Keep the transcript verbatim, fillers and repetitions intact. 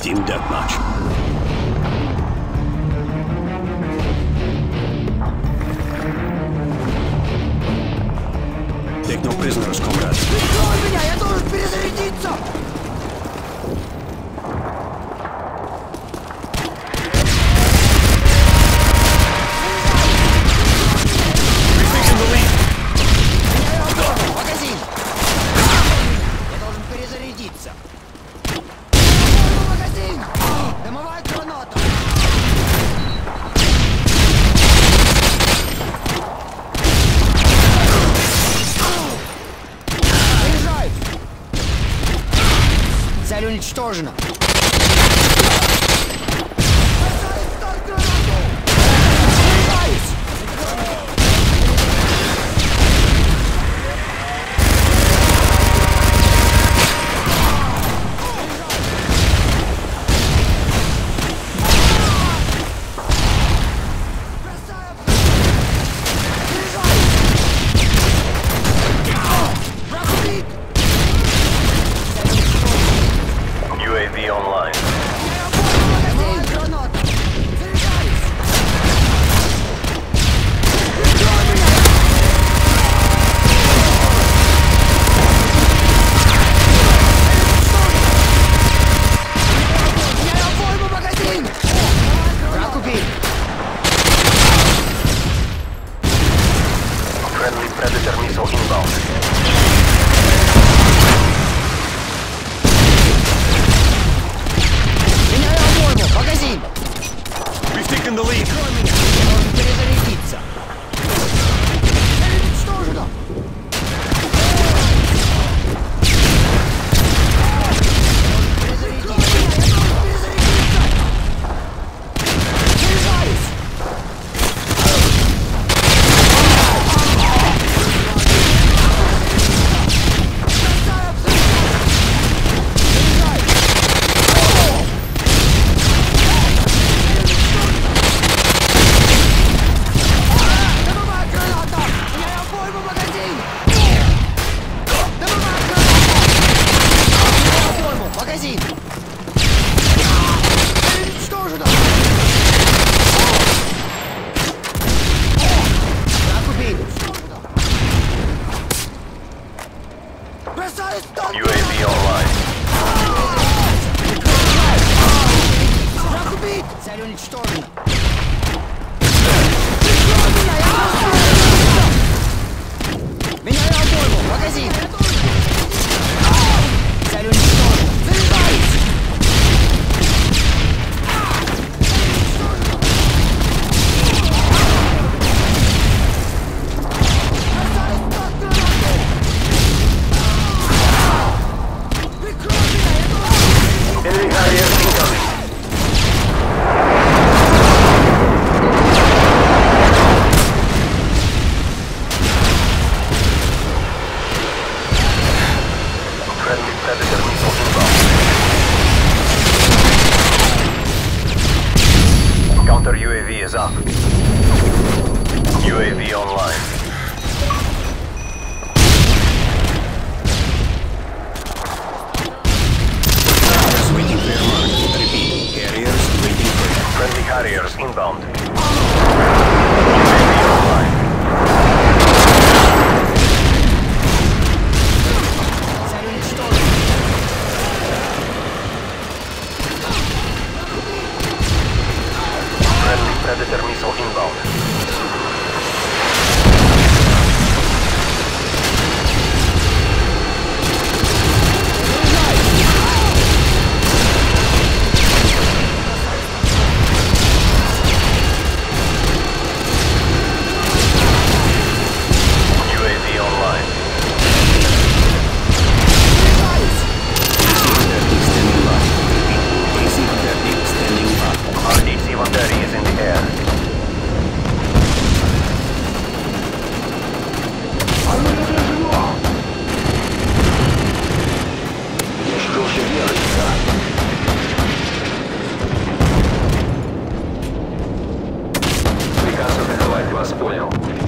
Team deathmatch. Take no prisoners, comrades. Прикрой меня! Я должен перезарядиться! Rethinking the lead. Магазин! Я должен перезарядиться. Магазин! Дымовая граната! Заряжаюсь! Цель уничтожена! ю эй ви online. Friendly Predator missile inbound. Меняю обойму! Магазин! We've taken the lead. Прикрой меня! Я должен перезарядиться! Цель уничтожена! Магазин! Уничтожено! Враг убит! Бросаю стан! ю эй ви online. Враг убит! Цель уничтожена! Прикрой меня! Я бросаю! Меняю обойму! Магазин! Цель уничтожена! Заряжаюсь! Enemy carrier incoming. Friendly Predator missile inbound. Counter ю эй ви is up. ю эй ви online. Just waiting for your mark. Repeat. Carriers waiting for you. Friendly Harriers inbound. ю эй ви online. Цель уничтожена! Friendly Predator missile inbound. ю эй ви online. Standing by. Repeat. A C one thirty standing by. ар ди си one thirty is in the air. Что же делается? Приказ атаковать вас понял.